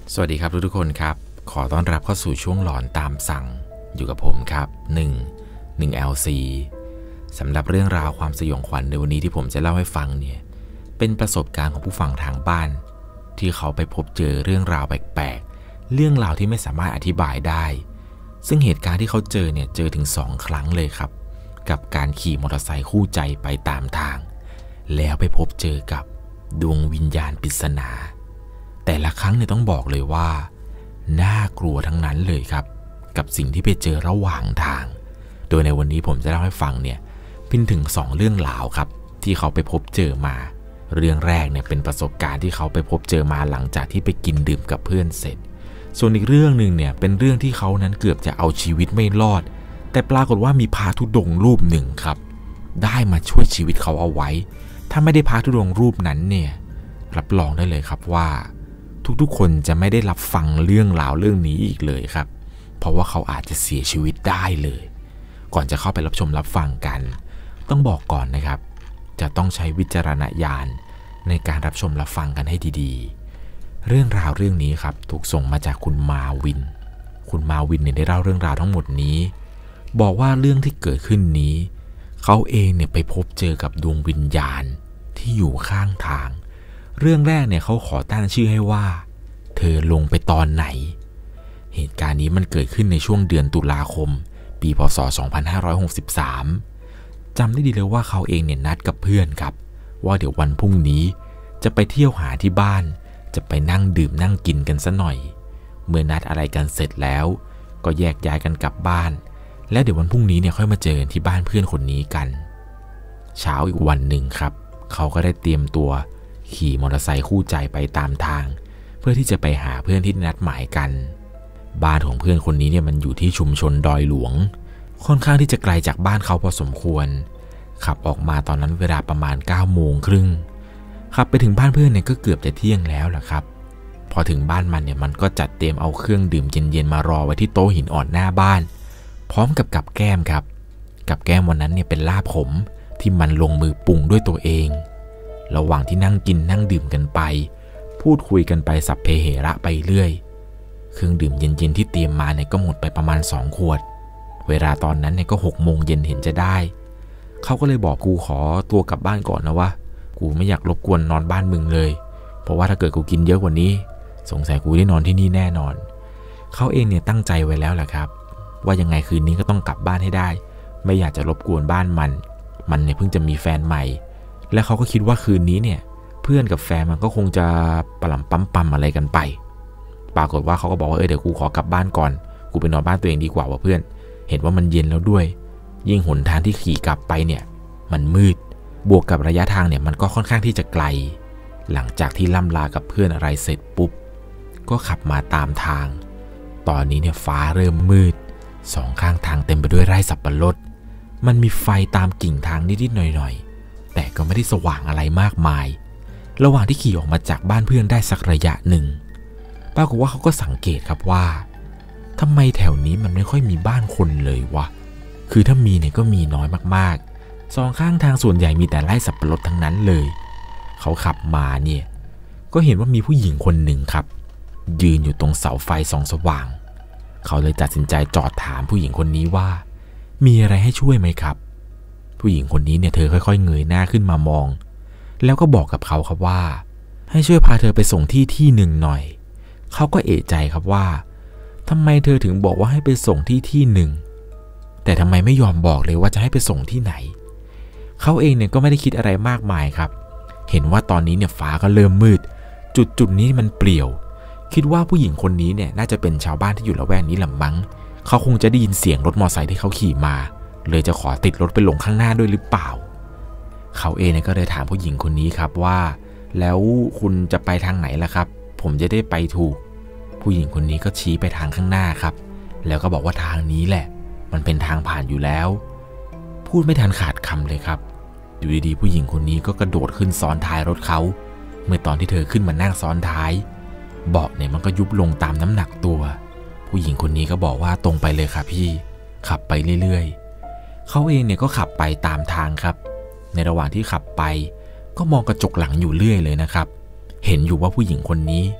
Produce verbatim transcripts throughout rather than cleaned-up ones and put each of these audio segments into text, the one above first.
สวัสดีครับทุกๆคนครับขอต้อนรับเข้าสู่ช่วงหลอนตามสั่งอยู่กับผมครับหนึ่ง หนึ่ง แอล ซี สำหรับเรื่องราวความสยองขวัญในวันนี้ที่ผมจะเล่าให้ฟังเนี่ยเป็นประสบการณ์ของผู้ฟังทางบ้านที่เขาไปพบเจอเรื่องราวแปลกๆเรื่องราวที่ไม่สามารถอธิบายได้ซึ่งเหตุการณ์ที่เขาเจอเนี่ยเจอถึงสองครั้งเลยครับกับการขี่มอเตอร์ไซค์คู่ใจไปตามทางแล้วไปพบเจอกับดวงวิญญาณปริศนาแต่ละครั้งเนี่ยต้องบอกเลยว่าน่ากลัวทั้งนั้นเลยครับกับสิ่งที่ไปเจอระหว่างทางโดยในวันนี้ผมจะเล่าให้ฟังเนี่ยเป็นถึงสองเรื่องราวครับที่เขาไปพบเจอมาเรื่องแรกเนี่ยเป็นประสบการณ์ที่เขาไปพบเจอมาหลังจากที่ไปกินดื่มกับเพื่อนเสร็จส่วนอีกเรื่องนึงเนี่ยเป็นเรื่องที่เขานั้นเกือบจะเอาชีวิตไม่รอดแต่ปรากฏว่ามีพระธุดงค์รูปหนึ่งครับได้มาช่วยชีวิตเขาเอาไว้ถ้าไม่ได้พระธุดงค์รูปนั้นเนี่ยรับรองได้เลยครับว่าทุกๆคนจะไม่ได้รับฟังเรื่องราวเรื่องนี้อีกเลยครับเพราะว่าเขาอาจจะเสียชีวิตได้เลยก่อนจะเข้าไปรับชมรับฟังกันต้องบอกก่อนนะครับจะต้องใช้วิจารณญาณในการรับชมรับฟังกันให้ดีๆเรื่องราวเรื่องนี้ครับถูกส่งมาจากคุณมาวินคุณมาวินเนี่ยได้เล่าเรื่องราวทั้งหมดนี้บอกว่าเรื่องที่เกิดขึ้นนี้เขาเองเนี่ยไปพบเจอกับดวงวิญญาณที่อยู่ข้างทางเรื่องแรกเนี่ยเขาขอตั้งชื่อให้ว่าเธอลงไปตอนไหนเหตุการณ์นี้มันเกิดขึ้นในช่วงเดือนตุลาคมปีพ.ศ. สองพันห้าร้อยหกสิบสามจำได้ดีเลยว่าเขาเองเนี่ยนัดกับเพื่อนครับว่าเดี๋ยววันพรุ่งนี้จะไปเที่ยวหาที่บ้านจะไปนั่งดื่มนั่งกินกันซะหน่อยเมื่อนัดอะไรกันเสร็จแล้วก็แยกย้ายกันกลับบ้านและเดี๋ยววันพรุ่งนี้เนี่ยค่อยมาเจอกันที่บ้านเพื่อนคนนี้กันเช้าอีกวันหนึ่งครับเขาก็ได้เตรียมตัวขี่มอเตอร์ไซค์คู่ใจไปตามทางเพื่อที่จะไปหาเพื่อนที่นัดหมายกันบ้านของเพื่อนคนนี้เนี่ยมันอยู่ที่ชุมชนดอยหลวงค่อนข้างที่จะไกลจากบ้านเขาพอสมควรขับออกมาตอนนั้นเวลาประมาณเก้าโมงครึ่งขับไปถึงบ้านเพื่อนเนี่ยก็เกือบจะเที่ยงแล้วล่ะครับพอถึงบ้านมันเนี่ยมันก็จัดเตรียมเอาเครื่องดื่มเย็นๆมารอไว้ที่โต๊ะหินอ่อนหน้าบ้านพร้อมกับกับแก้มครับกับแก้มวันนั้นเนี่ยเป็นลาบผมที่มันลงมือปรุงด้วยตัวเองระหว่างที่นั่งกินนั่งดื่มกันไปพูดคุยกันไปสัพเพเหระไปเรื่อยเครื่องดื่มเย็นๆที่เตรียมมาเนี่ยก็หมดไปประมาณสองขวดเวลาตอนนั้นเนี่ยก็หกโมงเย็นเห็นจะได้เขาก็เลยบอกกูขอตัวกลับบ้านก่อนนะวะกูไม่อยากรบกวนนอนบ้านมึงเลยเพราะว่าถ้าเกิดกูกินเยอะกว่านี้สงสัยกูได้นอนที่นี่แน่นอนเขาเองเนี่ยตั้งใจไว้แล้วแหละครับว่ายังไงคืนนี้ก็ต้องกลับบ้านให้ได้ไม่อยากจะรบกวนบ้านมันมันเนี่ยเพิ่งจะมีแฟนใหม่และเขาก็คิดว่าคืนนี้เนี่ยเพื่อนกับแฟนมันก็คงจะปะหล่ำปั๊มปั๊มอะไรกันไปปรากฏว่าเขาก็บอกว่าเออเดี๋ยวกูขอกลับบ้านก่อนกูไปนอนบ้านตัวเองดีกว่าว่ะเพื่อนเห็นว่ามันเย็นแล้วด้วยยิ่งหนทางที่ขี่กลับไปเนี่ยมันมืดบวกกับระยะทางเนี่ยมันก็ค่อนข้างที่จะไกลหลังจากที่ล่ำลากับเพื่อนอะไรเสร็จปุ๊บก็ขับมาตามทางตอนนี้เนี่ยฟ้าเริ่มมืดสองข้างทางเต็มไปด้วยไร่สับปะรดมันมีไฟตามกิ่งทางนิดๆหน่อยๆแต่ก็ไม่ได้สว่างอะไรมากมายระหว่างที่ขี่ออกมาจากบ้านเพื่อนได้สักระยะหนึ่งปรากฏว่าเขาก็สังเกตครับว่าทำไมแถวนี้มันไม่ค่อยมีบ้านคนเลยวะคือถ้ามีเนี่ยก็มีน้อยมากๆสองข้างทางส่วนใหญ่มีแต่ไร่สับปะรดทั้งนั้นเลยเขาขับมาเนี่ยก็เห็นว่ามีผู้หญิงคนหนึ่งครับยืนอยู่ตรงเสาไฟส่องสว่างเขาเลยตัดสินใจจอดถามผู้หญิงคนนี้ว่ามีอะไรให้ช่วยไหมครับผู้หญิงคนนี้เนี่ยเธอค่อยๆเงยหน้าขึ้นมามองแล้วก็บอกกับเขาครับว่าให้ช่วยพาเธอไปส่งที่ที่หนึ่งหน่อยเขาก็เอะใจครับว่าทำไมเธอถึงบอกว่าให้ไปส่งที่ที่หนึ่งแต่ทำไมไม่ยอมบอกเลยว่าจะให้ไปส่งที่ไหนเขาเองเนี่ยก็ไม่ได้คิดอะไรมากมายครับเห็นว่าตอนนี้เนี่ยฟ้าก็เริ่มมืดจุดจุดนี้มันเปลี่ยวคิดว่าผู้หญิงคนนี้เนี่ยน่าจะเป็นชาวบ้านที่อยู่ละแวกนี้ลำมั้งเขาคงจะได้ยินเสียงรถมอเตอร์ไซค์ที่เขาขี่มาเลยจะขอติดรถไปลงข้างหน้าด้วยหรือเปล่าเขาเองเนี่ยก็เลยถามผู้หญิงคนนี้ครับว่าแล้วคุณจะไปทางไหนล่ะครับผมจะได้ไปถูกผู้หญิงคนนี้ก็ชี้ไปทางข้างหน้าครับแล้วก็บอกว่าทางนี้แหละมันเป็นทางผ่านอยู่แล้วพูดไม่ทันขาดคำเลยครับอยู่ดีๆผู้หญิงคนนี้ก็กระโดดขึ้นซ้อนท้ายรถเขาเมื่อตอนที่เธอขึ้นมานั่งซ้อนท้ายเบาะเนี่ยมันก็ยุบลงตามน้ำหนักตัวผู้หญิงคนนี้ก็บอกว่าตรงไปเลยค่ะพี่ขับไปเรื่อยๆเขาเองเนี่ยก็ขับไปตามทางครับในระหว่างที่ขับไปก็มองกระจกหลังอยู่เรื่อยเลยนะครับเห็นอยู่ว่าผู้หญิงคนนี้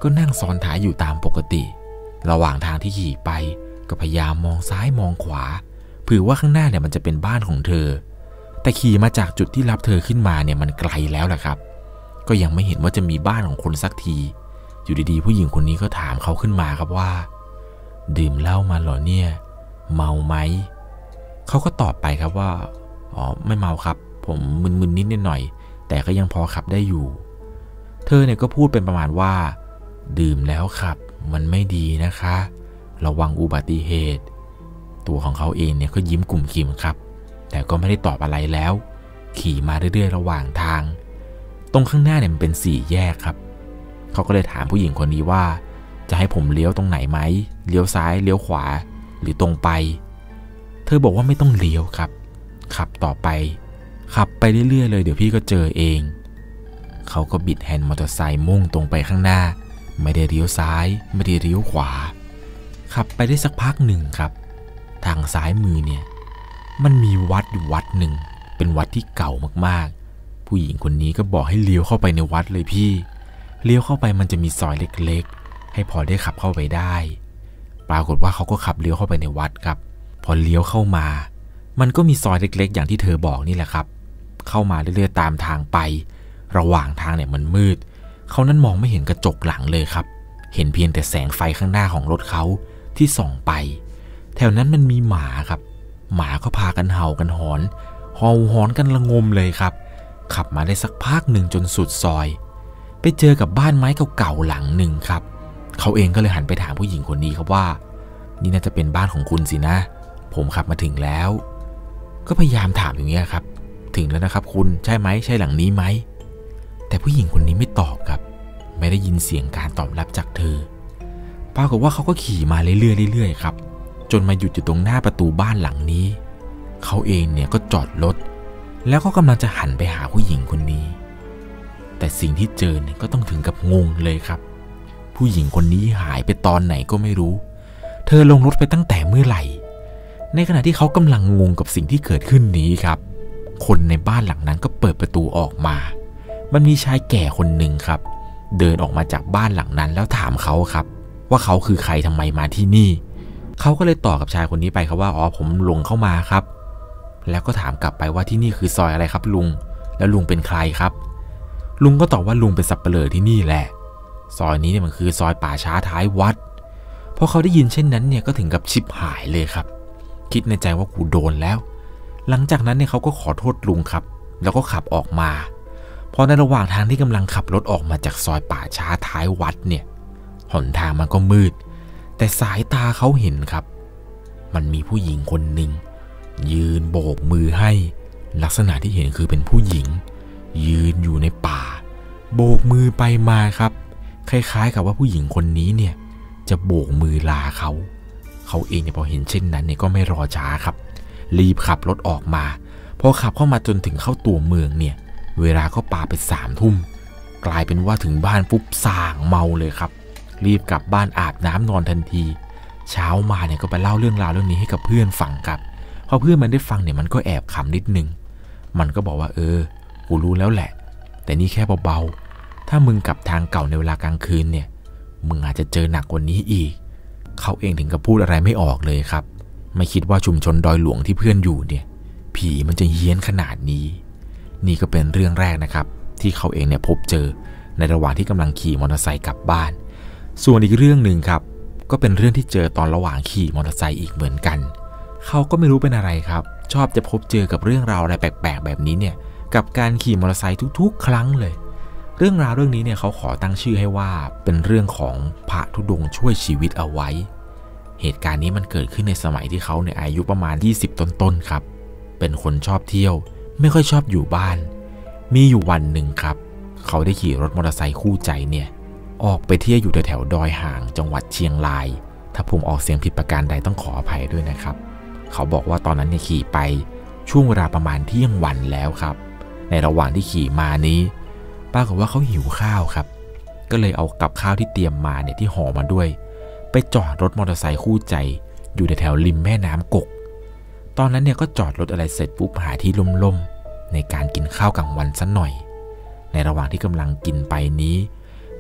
ก็นั่งซ้อนท้ายอยู่ตามปกติระหว่างทางที่ขี่ไปก็พยายามมองซ้ายมองขวาเผื่อว่าข้างหน้าเนี่ยมันจะเป็นบ้านของเธอแต่ขี่มาจากจุดที่รับเธอขึ้นมาเนี่ยมันไกลแล้วแหละครับก็ยังไม่เห็นว่าจะมีบ้านของคนสักทีอยู่ดีๆผู้หญิงคนนี้ก็ถามเขาขึ้นมาครับว่าดื่มเหล้ามาเหรอเนี่ยเมาไหมเขาก็ตอบไปครับว่าอ๋อไม่เมาครับผมมึนๆนิดหน่อยแต่ก็ยังพอขับได้อยู่เธอเนี่ยก็พูดเป็นประมาณว่าดื่มแล้วขับมันไม่ดีนะคะระวังอุบัติเหตุตัวของเขาเองเนี่ยก็ยิ้มกุ่มกิ่มครับแต่ก็ไม่ได้ตอบอะไรแล้วขี่มาเรื่อยๆระหว่างทางตรงข้างหน้าเนี่ยมันเป็นสี่แยกครับเขาก็เลยถามผู้หญิงคนนี้ว่าจะให้ผมเลี้ยวตรงไหนไหมเลี้ยวซ้ายเลี้ยวขวาหรือตรงไปเธอบอกว่าไม่ต้องเลี้ยวครับขับต่อไปขับไปเรื่อยๆเลยเดี๋ยวพี่ก็เจอเองเขาก็บิดแฮนด์มอเตอร์ไซค์มุ่งตรงไปข้างหน้าไม่ได้เลี้ยวซ้ายไม่ได้เลี้ยวขวาขับไปได้สักพักหนึ่งครับทางซ้ายมือเนี่ยมันมีวัดอยู่วัดหนึ่งเป็นวัดที่เก่ามากๆผู้หญิงคนนี้ก็บอกให้เลี้ยวเข้าไปในวัดเลยพี่เลี้ยวเข้าไปมันจะมีซอยเล็กๆให้พอได้ขับเข้าไปได้ปรากฏว่าเขาก็ขับเลี้ยวเข้าไปในวัดครับพอเลี้ยวเข้ามามันก็มีซอยเล็กๆอย่างที่เธอบอกนี่แหละครับเข้ามาเรื่อยๆตามทางไประหว่างทางเนี่ยมันมืดเขานั้นมองไม่เห็นกระจกหลังเลยครับเห็นเพียงแต่แสงไฟข้างหน้าของรถเขาที่ส่องไปแถวนั้นมันมีหมาครับหมาก็พากันเห่ากันหอนเห่าหอนกันระงมเลยครับขับมาได้สักพักหนึ่งจนสุดซอยไปเจอกับบ้านไม้เก่าๆหลังหนึ่งครับเขาเองก็เลยหันไปถามผู้หญิงคนนี้ครับว่านี่น่าจะเป็นบ้านของคุณสินะผมขับมาถึงแล้วก็พยายามถามอย่างเงี้ยครับถึงแล้วนะครับคุณใช่ไหมใช่หลังนี้ไหมแต่ผู้หญิงคนนี้ไม่ตอบครับไม่ได้ยินเสียงการตอบรับจากเธอปรากฏว่าเขาก็ขี่มาเรื่อยๆเรื่อยๆครับจนมาหยุดอยู่ตรงหน้าประตูบ้านหลังนี้เขาเองเนี่ยก็จอดรถแล้วก็กำลังจะหันไปหาผู้หญิงคนนี้แต่สิ่งที่เจอเนี่ยก็ต้องถึงกับงงเลยครับผู้หญิงคนนี้หายไปตอนไหนก็ไม่รู้เธอลงรถไปตั้งแต่เมื่อไหร่ในขณะที่เขากำลังงงกับสิ่งที่เกิดขึ้นนี้ครับคนในบ้านหลังนั้นก็เปิดประตูออกมามันมีชายแก่คนหนึ่งครับเดินออกมาจากบ้านหลังนั้นแล้วถามเขาครับว่าเขาคือใครทำไมมาที่นี่เขาก็เลยตอบกับชายคนนี้ไปครับว่าอ๋อผมหลงเข้ามาครับแล้วก็ถามกลับไปว่าที่นี่คือซอยอะไรครับลุงแล้วลุงเป็นใครครับลุงก็ตอบว่าลุงเป็นสับเปลือที่นี่แหละซอยนี้เนี่ยมันคือซอยป่าช้าท้ายวัดพอเขาได้ยินเช่นนั้นเนี่ยก็ถึงกับชิบหายเลยครับคิดในใจว่ากูโดนแล้วหลังจากนั้นเนี่ยเขาก็ขอโทษลุงครับแล้วก็ขับออกมาพอในระหว่างทางที่กำลังขับรถออกมาจากซอยป่าช้าท้ายวัดเนี่ยหนทางมันก็มืดแต่สายตาเขาเห็นครับมันมีผู้หญิงคนหนึ่งยืนโบกมือให้ลักษณะที่เห็นคือเป็นผู้หญิงยืนอยู่ในป่าโบกมือไปมาครับคล้ายๆกับว่าผู้หญิงคนนี้เนี่ยจะโบกมือลาเขาเขาเองเนี่ยพอเห็นเช่นนั้นเนี่ยก็ไม่รอช้าครับรีบขับรถออกมาพอขับเข้ามาจนถึงเข้าตัวเมืองเนี่ยเวลาก็ปาไปสามทุ่มกลายเป็นว่าถึงบ้านปุ๊บส่างเมาเลยครับรีบกลับบ้านอาบน้ำนอนทันทีเช้ามาเนี่ยก็ไปเล่าเรื่องราวเรื่องนี้ให้กับเพื่อนฟังครับพอเพื่อนมันได้ฟังเนี่ยมันก็แอบขำนิดนึงมันก็บอกว่าเออกูรู้แล้วแหละแต่นี่แค่เบาๆถ้ามึงกลับทางเก่าในเวลากลางคืนเนี่ยมึงอาจจะเจอหนักกว่านี้อีกเขาเองถึงกับพูดอะไรไม่ออกเลยครับไม่คิดว่าชุมชนดอยหลวงที่เพื่อนอยู่เนี่ยผีมันจะเฮี้ยนขนาดนี้นี่ก็เป็นเรื่องแรกนะครับที่เขาเองเนี่ยพบเจอในระหว่างที่กำลังขี่มอเตอร์ไซค์กลับบ้านส่วนอีกเรื่องหนึ่งครับก็เป็นเรื่องที่เจอตอนระหว่างขี่มอเตอร์ไซค์อีกเหมือนกันเขาก็ไม่รู้เป็นอะไรครับชอบจะพบเจอกับเรื่องราวอะไรแปลกๆแบบนี้เนี่ยกับการขี่มอเตอร์ไซค์ทุกๆครั้งเลยเรื่องราวเรื่องนี้เนี่ยเขาขอตั้งชื่อให้ว่าเป็นเรื่องของพระธุดงค์ช่วยชีวิตเอาไว้เหตุการณ์นี้มันเกิดขึ้นในสมัยที่เขาเนี่ยอายุประมาณยี่สิบต้นๆครับเป็นคนชอบเที่ยวไม่ค่อยชอบอยู่บ้านมีอยู่วันหนึ่งครับเขาได้ขี่รถมอเตอร์ไซค์คู่ใจเนี่ยออกไปเที่ยวอยู่แถวๆดอยห่างจังหวัดเชียงรายถ้าผมออกเสียงผิดประการใดต้องขออภัยด้วยนะครับเขาบอกว่าตอนนั้นเนี่ยขี่ไปช่วงเวลาประมาณเที่ยงวันแล้วครับในระหว่างที่ขี่มานี้ปรากฏว่าเขาหิวข้าวครับก็เลยเอากับข้าวที่เตรียมมาเนี่ยที่ห่อมาด้วยไปจอดรถมอเตอร์ไซค์คู่ใจอยู่แถวๆริมแม่น้ำกกตอนนั้นเนี่ยก็จอดรถอะไรเสร็จปุ๊บหาที่ล่มๆในการกินข้าวกลางวันสักหน่อยในระหว่างที่กำลังกินไปนี้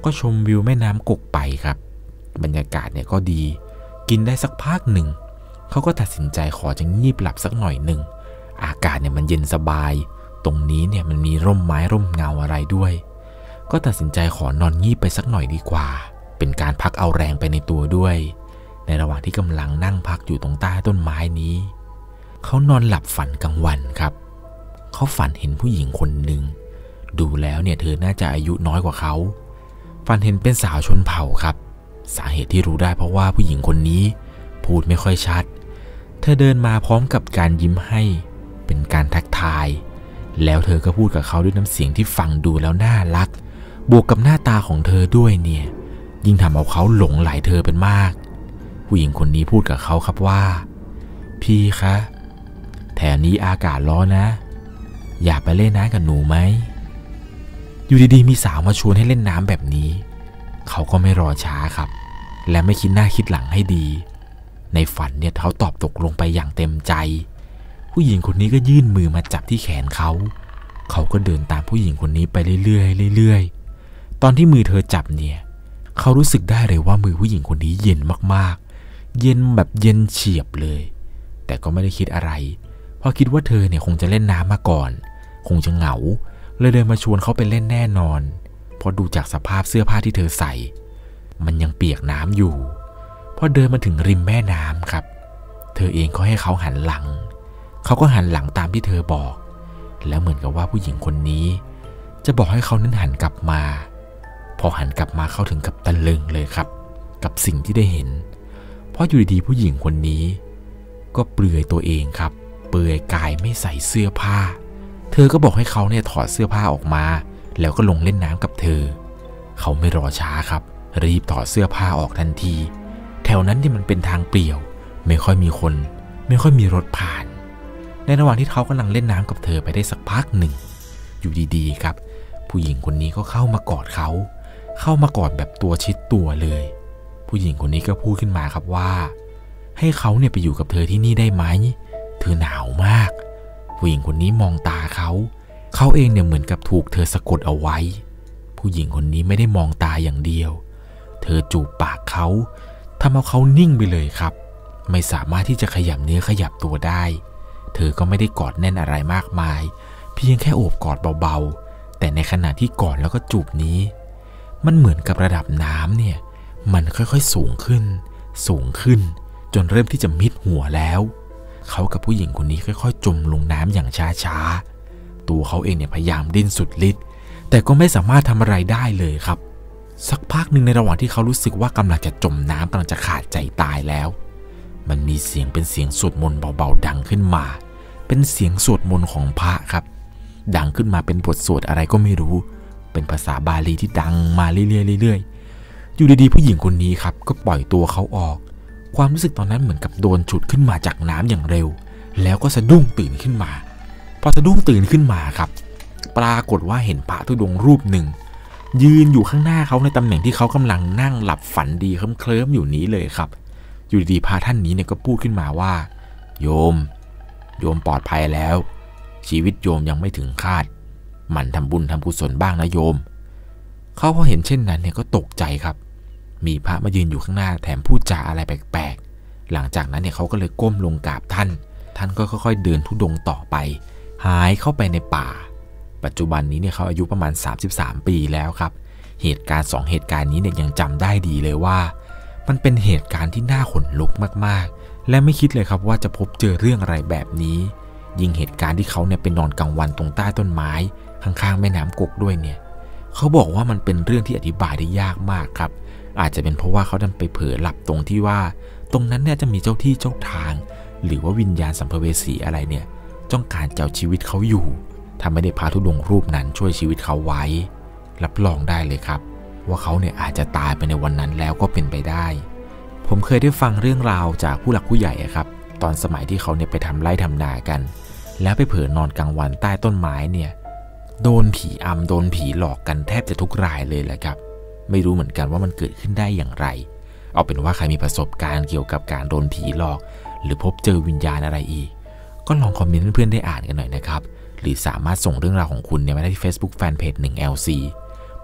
ก็ชมวิวแม่น้ำกกไปครับบรรยากาศเนี่ยก็ดีกินได้สักพักหนึ่งเขาก็ตัดสินใจขอจะงีบหลับสักหน่อยหนึ่งอากาศเนี่ยมันเย็นสบายตรงนี้เนี่ยมันมีร่มไม้ร่มเงาอะไรด้วยก็ตัดสินใจขอนอนงีบไปสักหน่อยดีกว่าเป็นการพักเอาแรงไปในตัวด้วยในระหว่างที่กำลังนั่งพักอยู่ตรงใต้ต้นไม้นี้เขานอนหลับฝันกลางวันครับเขาฝันเห็นผู้หญิงคนหนึ่งดูแล้วเนี่ยเธอน่าจะอายุน้อยกว่าเขาฝันเห็นเป็นสาวชนเผ่าครับสาเหตุที่รู้ได้เพราะว่าผู้หญิงคนนี้พูดไม่ค่อยชัดเธอเดินมาพร้อมกับการยิ้มให้เป็นการทักทายแล้วเธอก็พูดกับเขาด้วยน้ำเสียงที่ฟังดูแล้วน่ารักบวกกับหน้าตาของเธอด้วยเนี่ยยิ่งทำเอาเขาหลงไหลเธอเป็นมากผู้หญิงคนนี้พูดกับเขาครับว่าพี่คะแถวนี้อากาศร้อนนะอยากไปเล่นน้ำกับหนูไหมอยู่ดีๆมีสาวมาชวนให้เล่นน้ำแบบนี้เขาก็ไม่รอช้าครับและไม่คิดหน้าคิดหลังให้ดีในฝันเนี่ยเขาตอบตกลงไปอย่างเต็มใจผู้หญิงคนนี้ก็ยื่นมือมาจับที่แขนเขาเขาก็เดินตามผู้หญิงคนนี้ไปเรื่อยๆเรื่อยๆตอนที่มือเธอจับเนี่ยเขารู้สึกได้เลยว่ามือผู้หญิงคนนี้เย็นมากๆเย็นแบบเย็นเฉียบเลยแต่ก็ไม่ได้คิดอะไรเพราะคิดว่าเธอเนี่ยคงจะเล่นน้ำมาก่อนคงจะเหงาเลยเดินมาชวนเขาไปเล่นแน่นอนเพราะดูจากสภาพเสื้อผ้าที่เธอใส่มันยังเปียกน้ำอยู่พอเดินมาถึงริมแม่น้ำครับเธอเองก็ให้เขาหันหลังเขาก็หันหลังตามที่เธอบอกแล้วเหมือนกับว่าผู้หญิงคนนี้จะบอกให้เขานั้นหันกลับมาพอหันกลับมาเขาถึงกับตะลึงเลยครับกับสิ่งที่ได้เห็นเพราะอยู่ดีๆผู้หญิงคนนี้ก็เปลือยตัวเองครับเปลือยกายไม่ใส่เสื้อผ้าเธอก็บอกให้เขาเนี่ยถอดเสื้อผ้าออกมาแล้วก็ลงเล่นน้ำกับเธอเขาไม่รอช้าครับรีบถอดเสื้อผ้าออกทันทีแถวนั้นเนี่ยมันเป็นทางเปลี่ยวไม่ค่อยมีคนไม่ค่อยมีรถผ่านในระหว่างที่เขากำลังเล่นน้ำกับเธอไปได้สักพักหนึ่งอยู่ดีๆครับผู้หญิงคนนี้ก็เข้ามากอดเขาเข้ามากอดแบบตัวชิดตัวเลยผู้หญิงคนนี้ก็พูดขึ้นมาครับว่าให้เขาเนี่ยไปอยู่กับเธอที่นี่ได้ไหมเธอหนาวมากผู้หญิงคนนี้มองตาเขาเขาเองเนี่ยเหมือนกับถูกเธอสะกดเอาไว้ผู้หญิงคนนี้ไม่ได้มองตาอย่างเดียวเธอจูบปากเขาทำเอาเขานิ่งไปเลยครับไม่สามารถที่จะขยับเนื้อขยับตัวได้เธอก็ไม่ได้กอดแน่นอะไรมากมายเพียงแค่โอบกอดเบาๆแต่ในขณะที่กอดแล้วก็จูบนี้มันเหมือนกับระดับน้ำเนี่ยมันค่อยๆสูงขึ้นสูงขึ้นจนเริ่มที่จะมิดหัวแล้วเขากับผู้หญิงคนนี้ค่อยๆจมลงน้ำอย่างช้าๆตัวเขาเองเนี่ยพยายามดิ้นสุดฤทธิ์แต่ก็ไม่สามารถทำอะไรได้เลยครับสักพักหนึ่งในระหว่างที่เขารู้สึกว่ากำลังจะจมน้ำกำลังจะขาดใจตายแล้วมันมีเสียงเป็นเสียงสวดมนต์เบาๆดังขึ้นมาเป็นเสียงสวดมนต์ของพระครับดังขึ้นมาเป็นบทสวดอะไรก็ไม่รู้เป็นภาษาบาลีที่ดังมาเรื่อยๆเรื่อยๆอยู่ดีๆผู้หญิงคนนี้ครับก็ปล่อยตัวเขาออกความรู้สึกตอนนั้นเหมือนกับโดนฉุดขึ้นมาจากน้ำอย่างเร็วแล้วก็สะดุ้งตื่นขึ้นมาพอสะดุ้งตื่นขึ้นมาครับปรากฏว่าเห็นพระธุดงค์รูปหนึ่งยืนอยู่ข้างหน้าเขาในตำแหน่งที่เขากำลังนั่งหลับฝันดีเคลิ้มๆอยู่นี้เลยครับอยู่ดีๆพระท่านนี้เนี่ยก็พูดขึ้นมาว่าโยมโยมปลอดภัยแล้วชีวิตโยมยังไม่ถึงคาดหมั่นทำบุญทำกุศลบ้างนะโยมเขาพอเห็นเช่นนั้นเนี่ยก็ตกใจครับมีพระมายืนอยู่ข้างหน้าแถมพูดจาอะไรแปลกๆหลังจากนั้นเนี่ยเขาก็เลยก้มลงกราบท่านท่านก็ค่อยๆเดินธุดงค์ต่อไปหายเข้าไปในป่าปัจจุบันนี้เนี่ยเขาอายุประมาณสามสิบสามปีแล้วครับเหตุการณ์สองเหตุการณ์นี้เนี่ยยังจำได้ดีเลยว่ามันเป็นเหตุการณ์ที่น่าขนลุกมากๆและไม่คิดเลยครับว่าจะพบเจอเรื่องอะไรแบบนี้ยิ่งเหตุการณ์ที่เขาเนี่ยไปนอนกลางวันตรงใต้ต้นไม้ข้างๆแม่น้ำกกด้วยเนี่ยเขาบอกว่ามันเป็นเรื่องที่อธิบายได้ยากมากครับอาจจะเป็นเพราะว่าเขาดันไปเผลอหลับตรงที่ว่าตรงนั้นเนี่ยจะมีเจ้าที่เจ้าทางหรือว่าวิญญาณสัมภเวสีอะไรเนี่ยต้องการเจ้าชีวิตเขาอยู่ถ้าไม่ได้พาธุดงค์รูปนั้นช่วยชีวิตเขาไว้รับรองได้เลยครับว่าเขาเนี่ยอาจจะตายไปในวันนั้นแล้วก็เป็นไปได้ผมเคยได้ฟังเรื่องราวจากผู้หลักผู้ใหญ่ครับตอนสมัยที่เขาเนี่ยไปทำไร่ทำนากันแล้วไปเผลอนอนกลางวันใต้ต้นไม้เนี่ยโดนผีอำโดนผีหลอกกันแทบจะทุกรายเลยแหละครับไม่รู้เหมือนกันว่ามันเกิดขึ้นได้อย่างไรเอาเป็นว่าใครมีประสบการณ์เกี่ยวกับการโดนผีหลอกหรือพบเจอวิญญาณอะไรอีกก็ลองคอมเมนต์เพื่อนๆได้อ่านกันหน่อยนะครับหรือสามารถส่งเรื่องราวของคุณเนี่ยมาได้ที่ Facebook Fanpage หนึ่ง แอล ซี ผม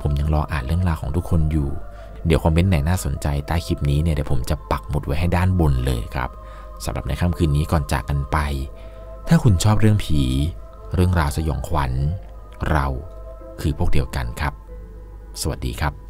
ผมยังรออ่านเรื่องราวของทุกคนอยู่เดี๋ยวคอมเมนต์ไหนน่าสนใจใต้คลิปนี้เนี่ยเดี๋ยวผมจะปักหมุดไว้ให้ด้านบนเลยครับสำหรับในค่ำคืนนี้ก่อนจากกันไปถ้าคุณชอบเรื่องผีเรื่องราวสยองขวัญเราคือพวกเดียวกันครับสวัสดีครับ